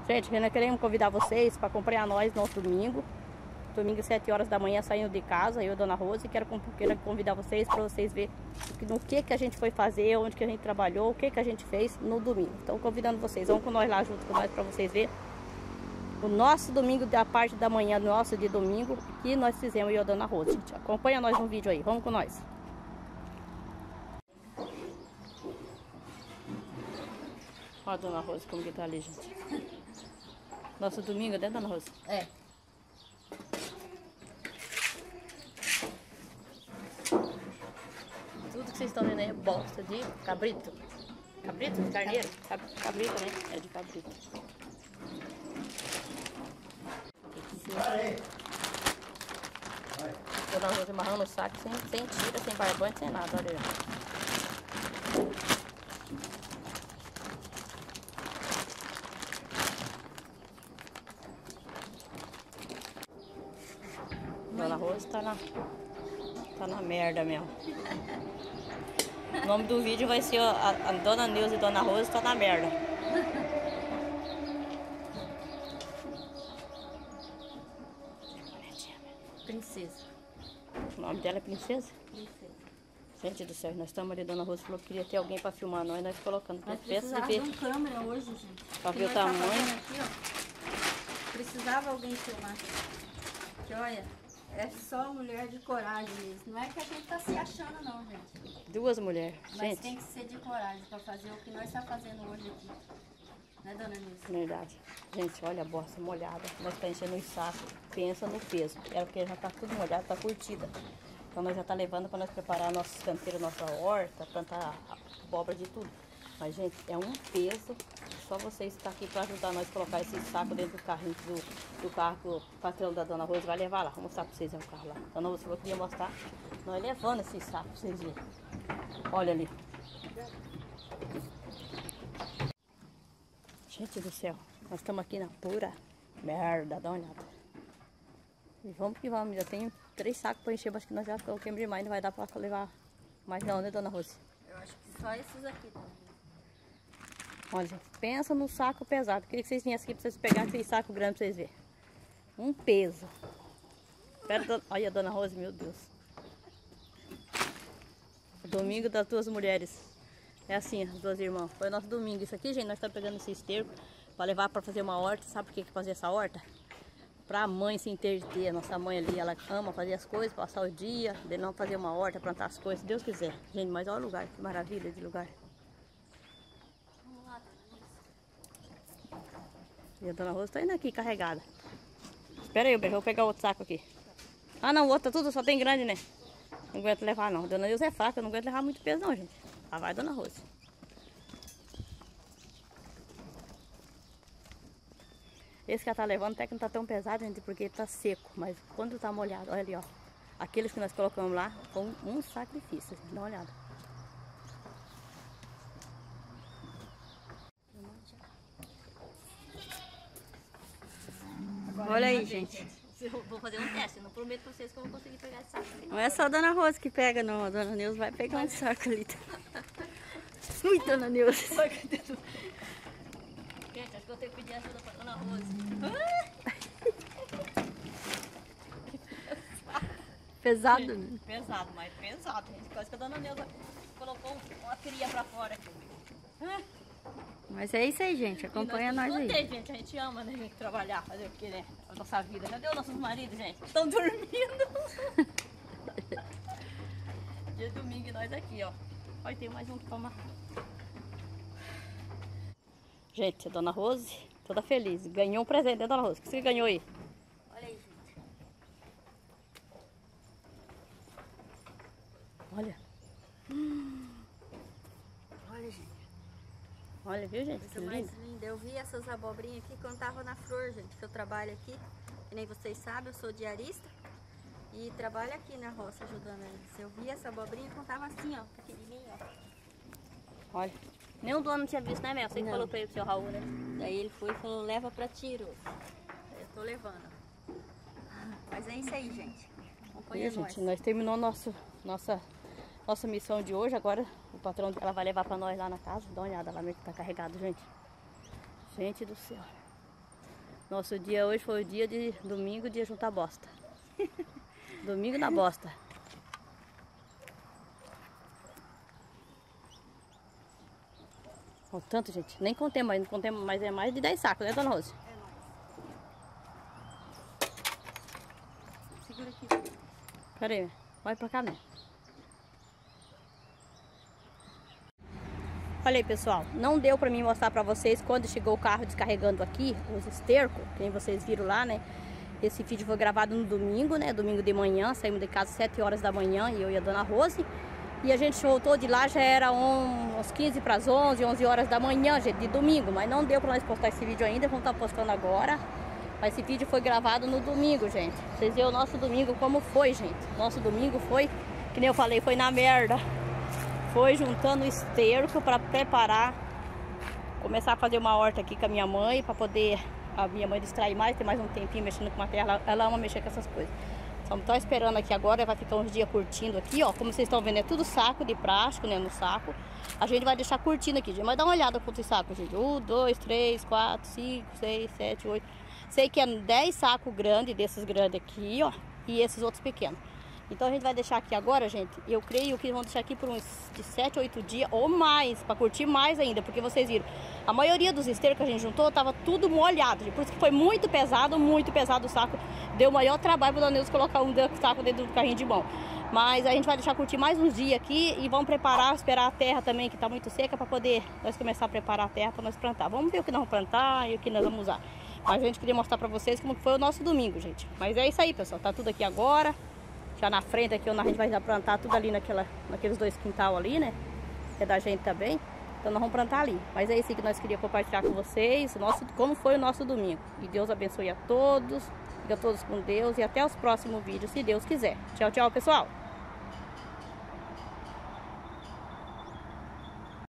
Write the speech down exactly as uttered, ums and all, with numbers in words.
Gente, nós queremos convidar vocês para acompanhar nós no nosso domingo. Domingo, sete horas da manhã, saindo de casa, eu e a Dona Rose. E quero, quero convidar vocês para vocês verem no que, que a gente foi fazer, onde que a gente trabalhou, o que, que a gente fez no domingo. Então, convidando vocês, vão com nós lá junto com nós para vocês verem o nosso domingo, da parte da manhã, nossa de domingo, que nós fizemos, eu e a Dona Rose. Gente, acompanha nós no vídeo aí, vamos com nós. Olha a Dona Rose como que tá ali, gente. Nosso domingo, né, Dona Rose? É. Tudo que vocês estão vendo aí é bosta de cabrito. Cabrito? De carneiro? Cab cabrito, né? É de cabrito. Dona Rose amarrando o saco sem, sem tira, sem barbante, sem nada. Olha aí. Dona Rose tá na, tá na merda mesmo. O nome do vídeo vai ser a, a Dona Neuza e Dona Rose tá na merda. Princesa. O nome dela é Princesa? Princesa. Gente do céu, nós estamos ali, Dona Rose falou que queria ter alguém pra filmar nós, nós colocando. Nós Peça de precisávamos ver, de uma câmera hoje, gente. pra Que ver o nós tá tamanho. fazendo aqui, ó. Precisava alguém filmar. Que olha, é só mulher de coragem mesmo. Não é que a gente tá se achando não, gente. Duas mulheres. Mas Gente, tem que ser de coragem pra fazer o que nós tá fazendo hoje aqui. Né, Dona Nilce? verdade. Gente, olha a bosta molhada. Nós tá enchendo os sacos. Pensa no peso. Era porque já tá tudo molhado, tá curtida. Então nós já tá levando para nós preparar nossos canteiros, nossa horta, plantar abóbora de tudo. Mas, gente, é um peso. Só vocês estão aqui para ajudar nós a colocar esse saco dentro do carrinho do, do carro que o patrão da Dona Rose vai levar lá. Vou mostrar para vocês o carro lá. A Dona Rose falou que queria mostrar. Nós levando esse saco para vocês verem. Olha ali. Gente do céu, nós estamos aqui na pura merda, dá uma olhada. E vamos que vamos, já tenho três sacos para encher, acho que nós já colocamos demais, não vai dar para levar mais não, né, Dona Rose? Eu acho que só esses aqui, Dona Nilce. Olha, gente, pensa no saco pesado. Queria que vocês viessem aqui para vocês pegarem esse saco grande para vocês verem. Um peso. Pera, olha a Dona Rose, meu Deus. Domingo das duas mulheres. É assim, as duas irmãs. Foi o nosso domingo. Isso aqui, gente, nós estamos pegando esse esterco para levar para fazer uma horta. Sabe por que que fazer essa horta? Para a mãe se entreter. Nossa mãe ali, ela ama fazer as coisas, passar o dia, de não fazer uma horta, plantar as coisas, se Deus quiser. Gente, mas olha o lugar, que maravilha de lugar. Vamos lá, Dona Nilce. E a Dona Rosa tá indo aqui carregada. Espera aí, eu vou pegar outro saco aqui. Ah não, o outro tudo só tem grande, né? Não aguento levar não. Dona Neuza é fraca, eu não aguento levar muito peso não, gente. Lá vai Dona Rosa. Esse que ela tá levando até que não tá tão pesado, gente, porque ele tá seco. Mas quando tá molhado, olha ali, ó. Aqueles que nós colocamos lá, foi um, um sacrifício, gente. Dá uma olhada. Agora Olha aí, vez, gente. Eu vou fazer um teste, não prometo pra vocês que eu vou conseguir pegar esse saco. Não é só a Dona Rosa que pega, não. A Dona Neuza vai pegar um saco ali. Ui, Dona Neuza. Gente, acho que eu tenho que pedir ajuda pra Dona Rose. Pesado, né? Pesado, mas pesado, gente. Quase que a Dona Neuza colocou uma cria pra fora aqui. Mas é isso aí, gente. Acompanha nós aí. Gostei, gente. A gente ama, né? A gente trabalhar, fazer o que, né? A nossa vida. Cadê os nossos maridos, gente? Estão dormindo. Dia domingo e nós aqui, ó. Olha, tem mais um que toma. Gente, a Dona Rose, toda feliz. Ganhou um presente, né, Dona Rose? O que você ganhou aí? Olha aí, gente. Olha. Hum. Olha, gente. Olha, viu, gente? Que Coisa mais linda. linda. Eu vi essas abobrinhas aqui quando tava na flor, gente. Que eu trabalho aqui. Que nem vocês sabem, eu sou diarista. E trabalho aqui na roça ajudando eles. Eu vi essa abobrinha quando tava assim, ó. Pequenininha, ó. Olha. Nenhum dono tinha visto, né, Mel? Você que Não. falou pra ele, pro seu Raul, né? Daí ele foi e falou, leva pra tiro. Eu tô levando. Mas é isso aí, gente. Acompanha Viu, nós. gente? Nós terminamos nosso, nossa, nossa missão de hoje. Agora o patrão ela vai levar pra nós lá na casa. Dá uma olhada lá, meio que tá carregado, gente. Gente do céu. Nosso dia hoje foi o dia de domingo, de juntar bosta. Domingo na bosta. Olha o tanto, gente. Nem contei mais, não contei, mas é mais de dez sacos, né, dona Rose? É nóis. Segura aqui. Pera aí, vai pra cá, né? Olha aí, pessoal, não deu pra mim mostrar pra vocês quando chegou o carro descarregando aqui, os estercos, que nem vocês viram lá, né? Esse vídeo foi gravado no domingo, né? Domingo de manhã, saímos de casa às sete horas da manhã, e eu e a dona Rose. E a gente voltou de lá, já era uns quinze para as onze, onze horas da manhã, gente, de domingo. Mas não deu pra nós postar esse vídeo ainda, vamos estar postando agora. Mas esse vídeo foi gravado no domingo, gente. Vocês viram o nosso domingo como foi, gente. Nosso domingo foi, que nem eu falei, foi na merda. Foi juntando esterco para preparar, começar a fazer uma horta aqui com a minha mãe, para poder a minha mãe distrair mais, ter mais um tempinho mexendo com a terra. Ela, ela ama mexer com essas coisas. Só me tô esperando aqui agora, vai ficar uns dias curtindo aqui, ó. Como vocês estão vendo, é tudo saco de plástico, né, no saco. A gente vai deixar curtindo aqui, gente. Mas dá uma olhada quantos sacos, gente. Um, dois, três, quatro, cinco, seis, sete, oito. Sei que é dez sacos grandes, desses grandes aqui, ó. E esses outros pequenos. Então a gente vai deixar aqui agora, gente. Eu creio que vão deixar aqui por uns de sete, oito dias ou mais, para curtir mais ainda, porque vocês viram, a maioria dos estercos que a gente juntou tava tudo molhado, gente. Por isso que foi muito pesado, muito pesado o saco. Deu o maior trabalho para o Danilson colocar um saco dentro do carrinho de mão. Mas a gente vai deixar curtir mais uns dias aqui e vamos preparar, esperar a terra também, que tá muito seca, para poder nós começar a preparar a terra para nós plantar. Vamos ver o que nós vamos plantar e o que nós vamos usar. Mas a gente queria mostrar para vocês como foi o nosso domingo, gente. Mas é isso aí, pessoal. Tá tudo aqui agora. Já na frente aqui, onde a gente vai já plantar tudo ali naquela, naqueles dois quintal ali, né? Que é da gente também. Então nós vamos plantar ali. Mas é isso que nós queríamos compartilhar com vocês. O nosso, como foi o nosso domingo. E Deus abençoe a todos. Fica todos com Deus. E até os próximos vídeos, se Deus quiser. Tchau, tchau, pessoal.